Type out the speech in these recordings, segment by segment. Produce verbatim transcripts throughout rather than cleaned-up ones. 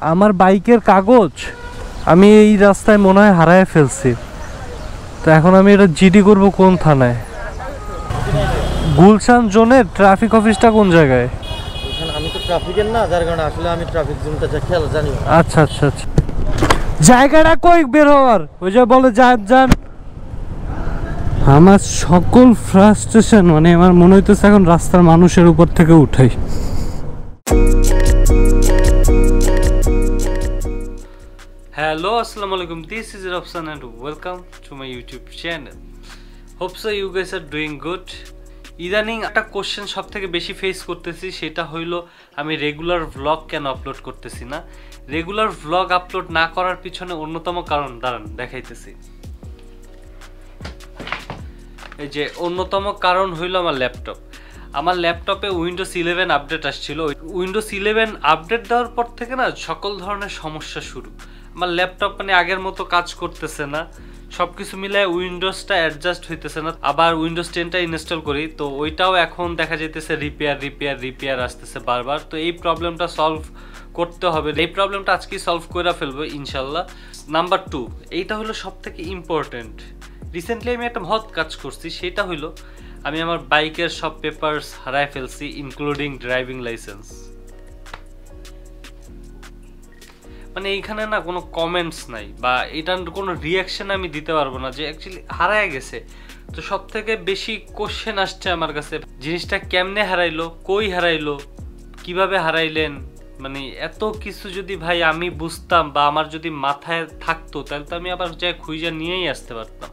আমার বাইকের কাগজ আমি এই রাস্তায় মনে হয় হারায় ফেলছি। তো এখন আমি এটা জিডি করব কোন থানায়? গুলশান জোনের ট্রাফিক অফিসটা কোন জায়গায়? আমি তো ট্রাফিকের না, যার কারণে আসলে আমি ট্রাফিক জোনটা যা খেয়াল জানি। আচ্ছা আচ্ছা আচ্ছা, জায়গাটা কই বের হওয়ার? ওই যে বলে যান যান। আমার সকল ফ্রাস্ট্রেশন মানে আমার মনে হইতেছে এখন রাস্তার মানুষের উপর থেকে উঠাই। Hello, assalamu alaikum. This is Rafsan and welcome to my YouTube channel. Hope so you guys are doing good. ইদানিং একটা কোশ্চেন সব থেকে বেশি ফেস করতেছি, সেটা হইলো আমি রেগুলার ভ্লগ কেন আপলোড করতেছি না। রেগুলার ভ্লগ আপলোড না করার পিছনে অন্যতম কারণ দাঁড়ান দেখাইতেছি। এই যে অন্যতম কারণ হইলো আমার ল্যাপটপ। আমার ল্যাপটপে উইন্ডোজ ইলেভেন আপডেট আসছিল। উইন্ডোজ ইলেভেন আপডেট দেওয়ার পর থেকে না সকল ধরনের সমস্যা শুরু। আমার ল্যাপটপ মানে আগের মতো কাজ করতেছে না, সব কিছু মিলায় উইন্ডোজটা অ্যাডজাস্ট হইতেছে না। আবার উইন্ডোজ টেনটা ইনস্টল করি তো ওইটাও এখন দেখা যাইতেছে রিপেয়ার রিপেয়ার রিপেয়ার আসতেছে বারবার। তো এই প্রবলেমটা সলভ করতে হবে, এই প্রবলেমটা আজকেই সলভ করে ফেলবো ইনশাল্লাহ। নাম্বার টু, এইটা হলো সব থেকে ইম্পর্টেন্ট। রিসেন্টলি আমি একটা মহৎ কাজ করছি, সেটা হলো আমি আমার বাইকের সব পেপারস হারায় ফেলছি, ইনক্লুডিং ড্রাইভিং লাইসেন্স। মানে এইখানে না কোনো কমেন্টস নাই বা এটার কোনো রিয়াকশন আমি দিতে পারবো না যে অ্যাকচুয়ালি হারায় গেছে। তো সব থেকে বেশি কোশ্চেন আসছে আমার কাছে, জিনিসটা কেমনে হারাইলো, কই হারাইলো, কিভাবে হারাইলেন। মানে এত কিছু যদি ভাই আমি বুঝতাম বা আমার যদি মাথায় থাকতো তাহলে তো আমি আবার যাই খুঁজে নিয়েই আসতে পারতাম।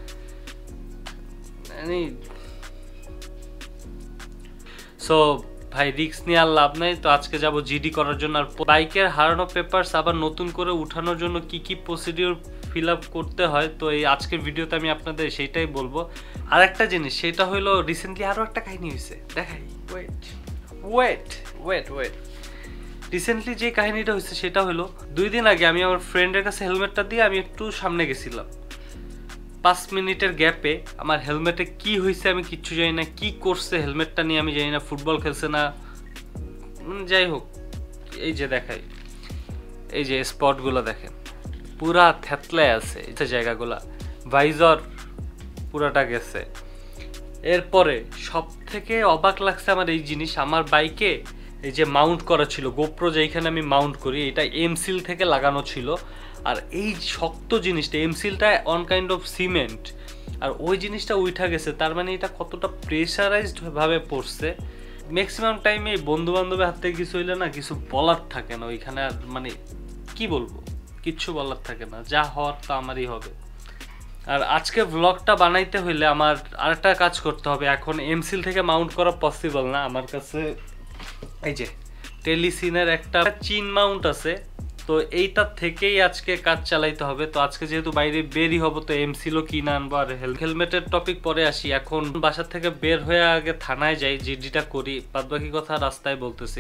সো ভাই রিক্স নিয়ে আর লাভ নাই। তো আজকে যাব জিডি করার জন্য। আর বাইকের হারানো পেপারস আবার নতুন করে উঠানোর জন্য কি কি প্রসিডিওর ফিল আপ করতে হয়, তো এই আজকের ভিডিওতে আমি আপনাদের সেইটাই বলবো। আর একটা জিনিস, সেটা হলো রিসেন্টলি আরও একটা কাহিনী হয়েছে, দেখাই। Wait wait wait wait recently যে কাহিনীটা হয়েছে সেটা হলো দুই দিন আগে আমি আমার ফ্রেন্ডের কাছে হেলমেটটা দিয়ে আমি একটু সামনে গেছিলাম। পাঁচ মিনিটের গ্যাপে আমার হেলমেটে কি হয়েছে আমি কিচ্ছু জানি না, কি করছে হেলমেটটা নিয়ে আমি জানি না, ফুটবল খেলছে না, যাই হোক। এই যে দেখাই, এই যে স্পটগুলো দেখেন পুরা থ্যাতলায় আছে, এই জায়গাগুলা ভাইজর পুরাটা গেছে। এরপরে সব থেকে অবাক লাগছে আমার এই জিনিস, আমার বাইকে এই যে মাউন্ট করা ছিল গোপ্রো, যেখানে আমি মাউন্ট করি, এটা এমসিল থেকে লাগানো ছিল। আর এই শক্ত জিনিসটা এমসিলটা অন কাইন্ড অফ সিমেন্ট, আর ওই জিনিসটা উঠা গেছে। তার মানে এটা কতটা প্রেশারাইজড ভাবে পড়ছে। ম্যাক্সিমাম টাইমে বন্ধু বান্ধবের হাত থেকে কিছু হইলে না কিছু বলার থাকে না ওইখানে, আর মানে কি বলবো, কিচ্ছু বলার থাকে না, যা হওয়ার তো আমারই হবে। আর আজকে ব্লগটা বানাইতে হইলে আমার আরেকটা কাজ করতে হবে। এখন এমসিল থেকে মাউন্ট করা পসিবল না আমার কাছে। এই যে টেলিসিনের একটা চিন মাউন্ট আছে, তো এইটার থেকেই আজকে কাজ চালাইতে হবে। তো আজকে যেহেতু বাইরে বেরই হবো তো এমসিলও কিনে আনবো। আর হেলমেটের টপিক পরে আসি, এখন বাসা থেকে বের হয়ে আগে থানায় যাই, জিডিটা করি, বাদ বাকি কথা রাস্তায় বলতেছি।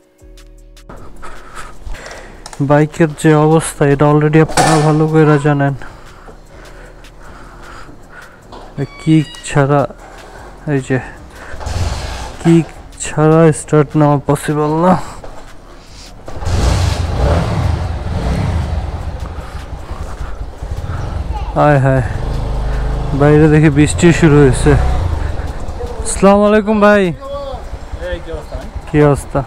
বাইকের যে অবস্থা এটা অলরেডি আপনারা ভালো করে জানেন। কিক ছাড়া, এই যে কিক ছাড়া স্টার্ট নেওয়া পসিবল না। হায় হায়, বাইরে দেখি বৃষ্টি শুরু হয়েছে। আসসালামু আলাইকুম ভাই, কি অবস্থা?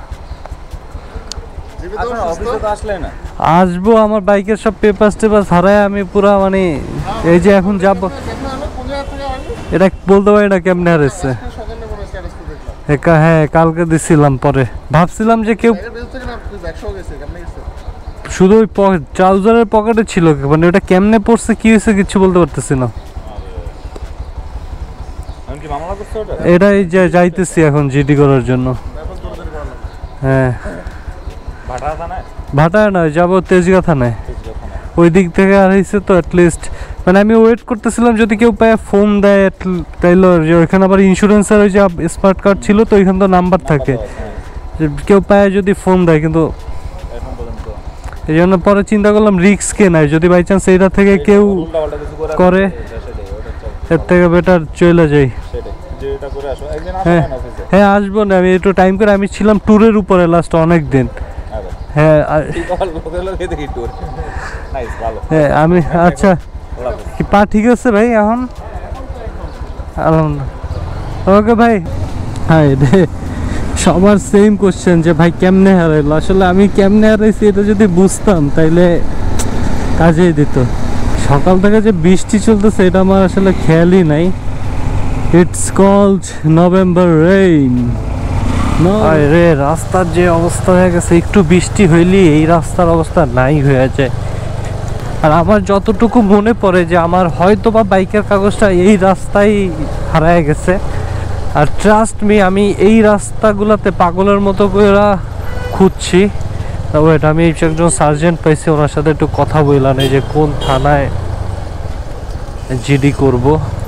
আসবো, আমার বাইকের সব পেপার টেপার হারায় আমি পুরা মানে এই যে এখন যাব, এটা বলতে পারি না কেমনে হারাইছে। হ্যাঁ কালকে দিছিলাম, পরে ভাবছিলাম যে কেউ শুধু ওই ট্রাউজারের পকেটে ছিল, মানে ওটা কেমনে পড়ছে কি হয়েছে কিছু বলতে পারতেছি না। এটা এই যে যাইতেছি এখন জিডি করার জন্য। হ্যাঁ ভাটায় নয়, যাবো তেজগাঁ থানায়, ওই দিক থেকে আর হয়েছে তো অ্যাটলিস্ট মানে আমি ওয়েট করতেছিলাম যদি কেউ পায় ফোন দেয় তাইলে। ওইখানে আবার ইন্স্যুরেন্সের ওই যে স্মার্ট কার্ড ছিল তো ওইখানে তো নাম্বার থাকে, কেউ পায় যদি ফোন দেয়, কিন্তু এই জন্য পরে চিন্তা করলাম রিস্ক কে নাই, যদি বাই চান্স এইটা থেকে কেউ করে এর থেকে বেটার চলে যাই। হ্যাঁ হ্যাঁ আসবো না, আমি একটু টাইম করে, আমি ছিলাম ট্যুরের উপরে লাস্ট অনেক দিন, হ্যাঁ হ্যাঁ আমি আচ্ছা কি পা ঠিক আছে ভাই এখন আলহামদুলিল্লাহ ওকে ভাই হ্যাঁ রে সবার সেম কোশ্চেন যে ভাই কেমনে হারাইলো আসলে আমি কেমনে হারাইছি এটা যদি বুঝতাম তাইলে কাজেই দিত সকাল থেকে যে বৃষ্টি চলতেছে এটা আমার আসলে খেয়ালই নাই ইটস কল্ড নভেম্বর রেইন রে রাস্তার যে অবস্থা হয়ে গেছে একটু বৃষ্টি হইলেই এই রাস্তার অবস্থা নাই হয়ে যায় আর আমার যতটুকু মনে পড়ে যে আমার হয়তো বা বাইকের কাগজটা এই রাস্তায় হারায় গেছে আর ট্রাস্ট মি আমি এই রাস্তাগুলোতে পাগলের মতো করে খুঁজছি ওয়েট আমি একজন সার্জেন্ট পাইছি ওনার সাথে একটু কথা বললাম এই যে কোন থানায় জিডি করব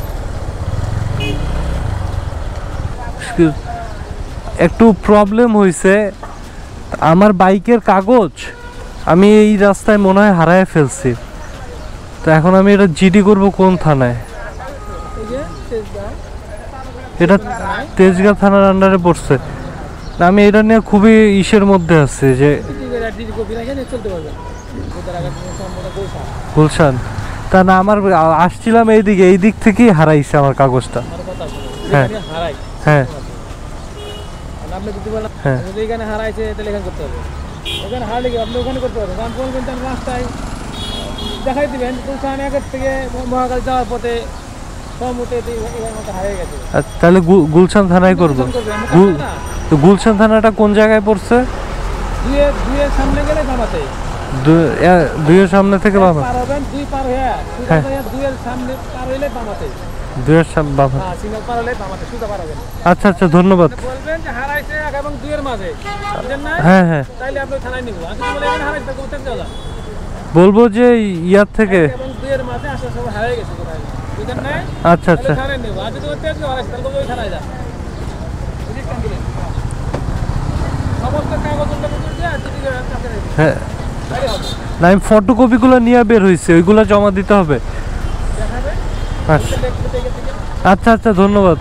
একটু প্রবলেম হয়েছে আমার বাইকের কাগজ আমি এই রাস্তায় মনে হয় হারায় ফেলছি তো এখন আমি এটা জিডি করব কোন থানায় এটা তেজগাঁ থানার আন্ডারে পড়ছে আমি এটা নিয়ে খুবই ইসের মধ্যে আছে যে গুলশান তা না আমার আসছিলাম এইদিকে এই দিক থেকেই হারাইছে আমার কাগজটা হ্যাঁ হ্যাঁ হ্যাঁ এখানে হারাইছে তাহলে এখানে করতে হবে ওখানে হারলে কি আপনি ওখানে করতে পারবেন কারণ কোন কোনটা রাস্তায় দেখাই দিবেন গুলশান আগের থেকে মহাকাল যাওয়ার পথে তাহলে গুলশান থানায় করবো তো গুলশান থানাটা কোন জায়গায় পড়ছে দুইয়ের সামনে গেলে বামাতে দুইয়ের সামনে থেকে বামা দুই পার হয়ে দুইয়ের সামনে পার হইলে বামাতে দুইয়ের সামনে বামা হ্যাঁ সিগন্যাল পার হইলে বামাতে সুদা পার হবেন আচ্ছা আচ্ছা ধন্যবাদ বলবেন যে হারাইছে আগে এবং দুইয়ের মাঝে বুঝেন না হ্যাঁ হ্যাঁ তাইলে আপনি থানায় নিব আমি বলে এখানে হারাইছে কোথায় যাওয়া বলবো যে ইয়ার থেকে এবং দুইয়ের মাঝে আসলে সব হারাই গেছে কোথায় বুঝেন না আচ্ছা আচ্ছা থানায় নিব আজ যদি তেজ হারাইছে তাহলে ওই থানায় যা বুঝি কেন দিলেন সমস্ত কাগজপত্র দিয়ে আর যদি হ্যাঁ না আমি ফটোকপিগুলো নিয়ে বের হয়েছে ওইগুলো জমা দিতে হবে আচ্ছা আচ্ছা ধন্যবাদ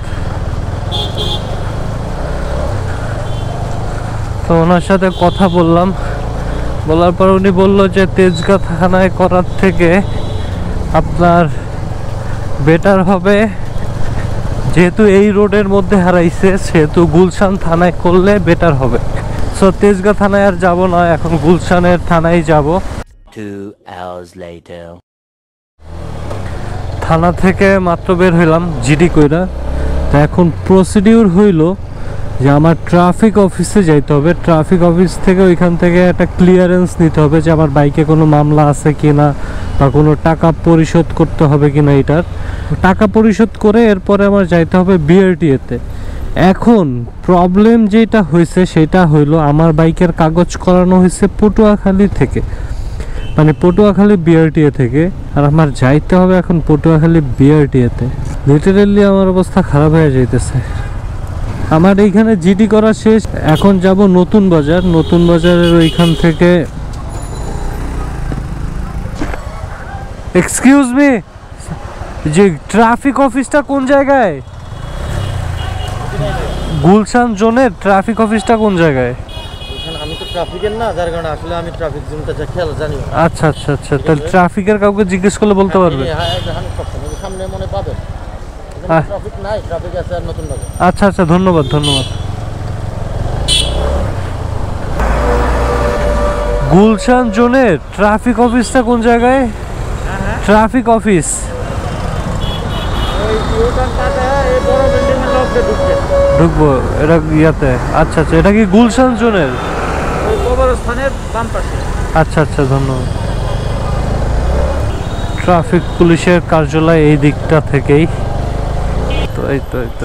তো ওনার সাথে কথা বললাম বলার পর উনি বললো যে তেজগাঁ থানায় করার থেকে আপনার বেটার হবে যেহেতু এই রোডের মধ্যে হারাইছে সেহেতু গুলশান থানায় করলে বেটার হবে সো তেজগাঁ থানায় আর যাব না এখন গুলশানের থানায় যাব থানা থেকে মাত্র বের হইলাম জিডি কইরা তো এখন প্রসিডিউর হইল যে আমার ট্রাফিক অফিসে যাইতে হবে ট্রাফিক অফিস থেকে ওইখান থেকে একটা ক্লিয়ারেন্স নিতে হবে যে আমার বাইকে কোনো মামলা আছে কিনা বা কোনো টাকা পরিশোধ করতে হবে কিনা এটার টাকা পরিশোধ করে এরপরে আমার যাইতে হবে বিআরটিএতে এখন প্রবলেম যেটা হয়েছে সেটা হইলো আমার বাইকের কাগজ করানো হয়েছে পটুয়াখালী থেকে মানে পটুয়াখালী বিআরটিএ থেকে আর আমার যাইতে হবে এখন পটুয়াখালী বিআরটিএতে লিটারেলি আমার অবস্থা খারাপ হয়ে যাইতেছে আমার এইখানে জিডি করা শেষ এখন যাব নতুন বাজার নতুন বাজারের ওইখান থেকে এক্সকিউজ মি যে ট্রাফিক অফিসটা কোন জায়গায় গুলশান জোনের ট্রাফিক অফিসটা কোন জায়গায় আমি তো ট্রাফিকের না যার কারণে আসলে আমি ট্রাফিক জোনটা যা খেয়াল জানি আচ্ছা আচ্ছা আচ্ছা তাহলে ট্রাফিকের কাউকে জিজ্ঞেস করলে বলতে পারবে সামনে মনে পাবেন ট্রাফিক নাই ট্রাফিক আছে আর নতুন বাজার আচ্ছা আচ্ছা ধন্যবাদ ধন্যবাদ গুলশান জোনের ট্রাফিক অফিসটা কোন জায়গায় ট্রাফিক অফিস ঢুকবো এটা ইয়াতে আচ্ছা আচ্ছা এটা কি গুলশান জোনের আচ্ছা আচ্ছা ধন্যবাদ ট্রাফিক পুলিশের কার্যালয় এই দিকটা থেকেই তো এই তো এই তো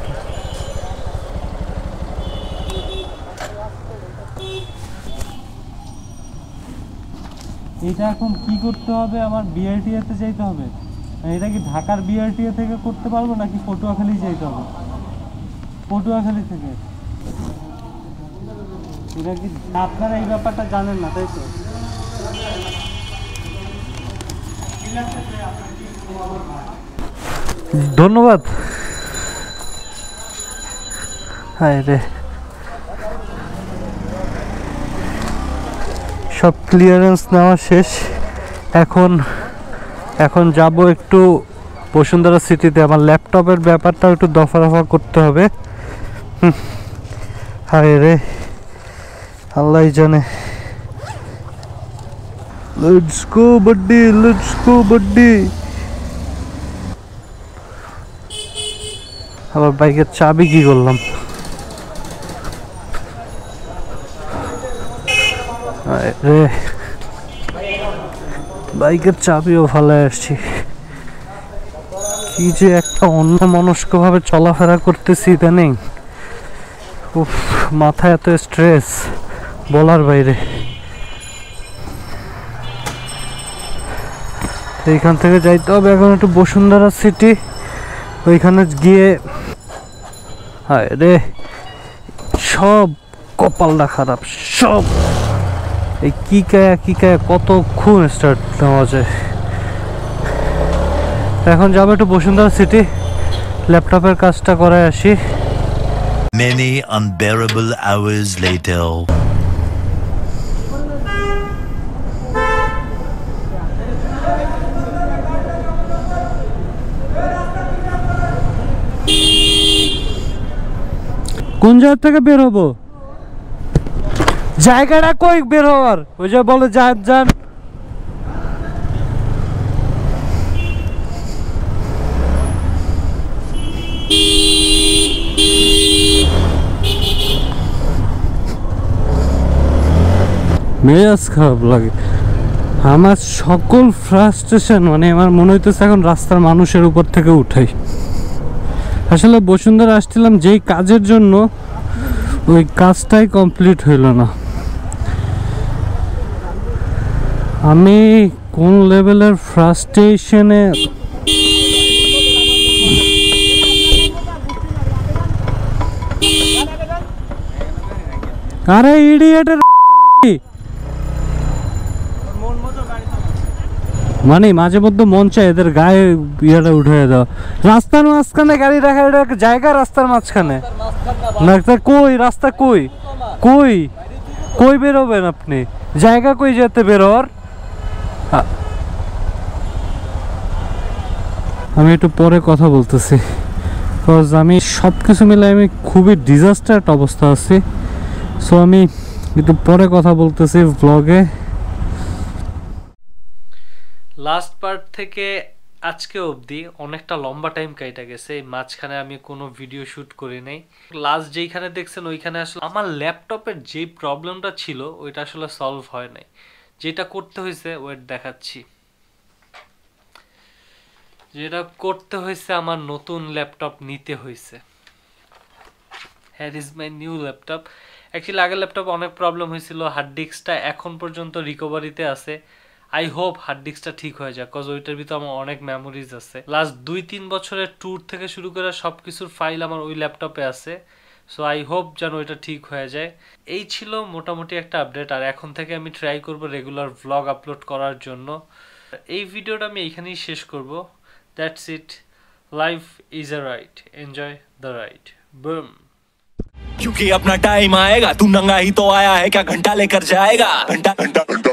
এটা এখন কি করতে হবে আমার বিআরটিএ তে যাইতে হবে এটা কি ঢাকার বিআরটিএ থেকে করতে পারবো নাকি পটুয়াখালী যাইতে হবে পটুয়াখালী থেকে এটা কি আপনারা এই ব্যাপারটা জানেন না তাই তো ধন্যবাদ হায় রে সব ক্লিয়ারেন্স নেওয়া শেষ। এখন এখন যাব একটু বসুন্ধরা সিটিতে। আমার ল্যাপটপের ব্যাপারটা একটু দফা দফা করতে হবে। হায় রে, আল্লাহ জানে। Let's go buddy, let's go buddy. আবার বাইকের চাবি কি করলাম? রে, বাইকের চাবিও ভালো আসছি। কি যে একটা অন্য মনস্ক ভাবে চলাফেরা করতেছি ইদানিং। উফ, মাথায় এত স্ট্রেস বলার বাইরে। এইখান থেকে যাইতে হবে এখন একটু বসুন্ধরা সিটি। ওইখানে গিয়ে হায় রে, সব কপালটা খারাপ সব। এই কি কায়া কি কায়া কতক্ষণ স্টার্ট নেওয়া যায়। এখন যাবো একটু বসুন্ধরা সিটি, ল্যাপটপের কাজটা করে আসি। Many unbearable hours later. কোন জায়গা থেকে বের হবো? জায়গাটা কই বের হওয়ার? ওই যে বলে যান যান। মেজাজ খারাপ লাগে আমার। সকল ফ্রাস্ট্রেশন মানে আমার মনে হইতেছে এখন রাস্তার মানুষের উপর থেকে উঠাই। আসলে বসুন্ধরা আসছিলাম যেই কাজের জন্য, ওই কাজটাই কমপ্লিট হইল না। আমি কোন লেভেলের ফ্রাস্ট্রেশনে আরে ইডিয়েটের নাকি মানে মাঝে মধ্যে মন চায় এদের গায়ে ইয়েটা উঠে দাও। রাস্তার মাঝখানে গাড়ি রাখার এটা একটা জায়গা? রাস্তার মাঝখানে না, কই রাস্তা কই কই কই বেরোবেন আপনি? জায়গা কই যেতে বেরোর? আমি একটু পরে কথা বলতেছি, বিকজ আমি সব কিছু মিলে আমি খুবই ডিজাস্টার একটা অবস্থা আছি। সো আমি একটু পরে কথা বলতেছি ব্লগে। লাস্ট পার্ট থেকে আজকে অবধি অনেকটা লম্বা টাইম কাইটা গেছে। এই মাঝখানে আমি কোনো ভিডিও শ্যুট করি নাই। লাস্ট যেইখানে দেখছেন ওইখানে আসলে আমার ল্যাপটপের যেই প্রবলেমটা ছিল ওইটা আসলে সলভ হয় নাই। যেটা করতে হয়েছে ওয়েট দেখাচ্ছি। যেটা করতে হয়েছে আমার নতুন ল্যাপটপ নিতে হয়েছে। Here is my new laptop. Actually আগের ল্যাপটপ অনেক প্রবলেম হয়েছিল। হার্ড ডিস্কটা এখন পর্যন্ত রিকভারিতে আছে। আই হোপ হার্ড ডিস্কটা ঠিক হয়ে যায়, কজ ওইটার ভিতরে আমার অনেক মেমোরিজ আছে। লাস্ট দুই তিন বছরের ট্যুর থেকে শুরু করে সব কিছুর ফাইল আমার ওই ল্যাপটপে আছে। সো আই হোপ যেন ওইটা ঠিক হয়ে যায়। এই ছিল মোটামুটি একটা আপডেট। আর এখন থেকে আমি ট্রাই করব রেগুলার ভ্লগ আপলোড করার জন্য। এই ভিডিওটা আমি এইখানেই শেষ করব। That's it. Life is a ride, enjoy the ride. Boom. क्योंकि अपना टाइम आएगा, तू नंगा ही तो आया है, क्या घंटा लेकर जाएगा? घंटा घंटा घंटा